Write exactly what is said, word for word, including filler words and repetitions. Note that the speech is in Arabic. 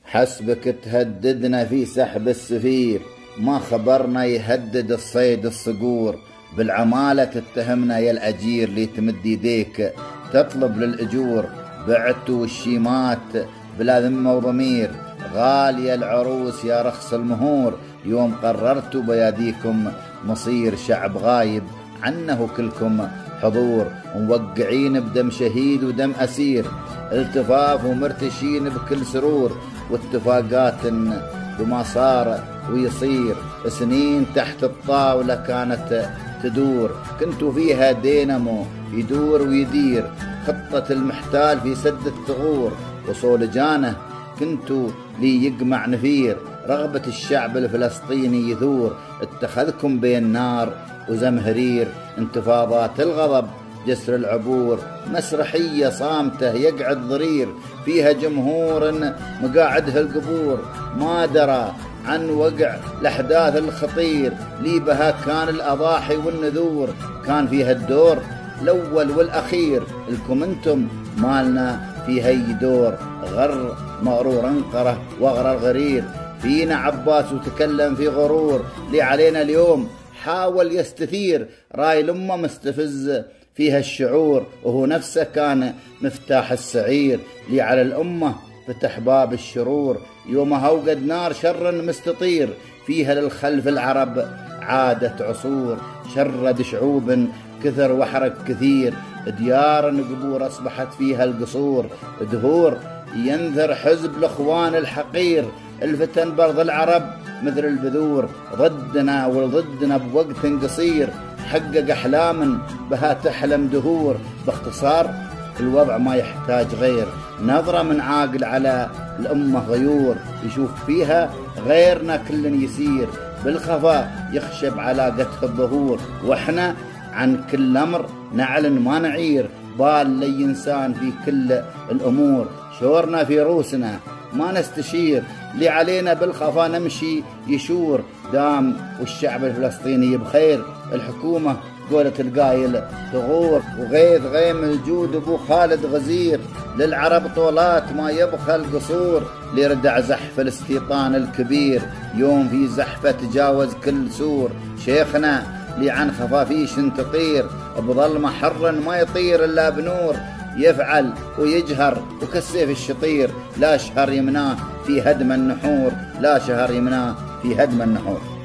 حسبك تهددنا في سحب السفير، ما خبرنا يهدد الصيد الصقور. بالعمالة تتهمنا يا الأجير، لي تمد يديك تطلب للأجور. بعتوا الشيمات بلا ذمة وضمير، غالية العروس يا رخص المهور. يوم قررتوا بياديكم مصير شعب غايب عنه كلكم حضور. وموقعين بدم شهيد ودم أسير، التفاف ومرتشين بكل سرور. واتفاقات بما صار ويصير، سنين تحت الطاولة كانت تدور. كنتوا فيها دينامو يدور ويدير، خطة المحتال في سد الثغور. وصولجانه كنتوا لي يقمع نفير، رغبة الشعب الفلسطيني يثور. اتخذكم بين نار وزمهرير، انتفاضات الغضب جسر العبور. مسرحية صامتة يقعد ضرير، فيها جمهور مقاعدها القبور. ما درى عن وقع الأحداث الخطير، لي بها كان الأضاحي والنذور. كان فيها الدور الأول والأخير، لكم انتم مالنا في هي دور. غر مغرور انقره وغر الغرير، فينا عباس وتكلم في غرور. لي علينا اليوم حاول يستثير، راي الأمة مستفز فيها الشعور. وهو نفسه كان مفتاح السعير، لي على الأمة فتح باب الشرور. يومها اوقد نار شرا مستطير، فيها للخلف العرب عادت عصور. شرد شعوب كثر وحرق كثير، ديار قبور أصبحت فيها القصور. دهور ينذر حزب الإخوان الحقير، الفتن برض العرب مثل البذور. ضدنا وضدنا بوقت قصير، حقق أحلام بها تحلم دهور. باختصار الوضع ما يحتاج غير نظرة من عاقل على الأمة غيور، يشوف فيها غيرنا كل يسير بالخفاء يخشب علاقته الظهور. وإحنا عن كل أمر نعلن ما نعير، بال لي إنسان في كل الأمور. شورنا في روسنا ما نستشير، اللي علينا بالخفا نمشي يشور. دام والشعب الفلسطيني بخير، الحكومة قولة القايل تغور. وغيث غيم الجود ابو خالد غزير، للعرب طولات ما يبخل قصور. ليردع زحف الاستيطان الكبير، يوم في زحفة تجاوز كل سور. شيخنا لي عن خفافيش تطير، بظلمة حرا ما يطير الا بنور. يفعل ويجهر وكالسيف الشطير، لا شهر يمناه في هدم النحور، لا شهر يمناه في هدم النحور.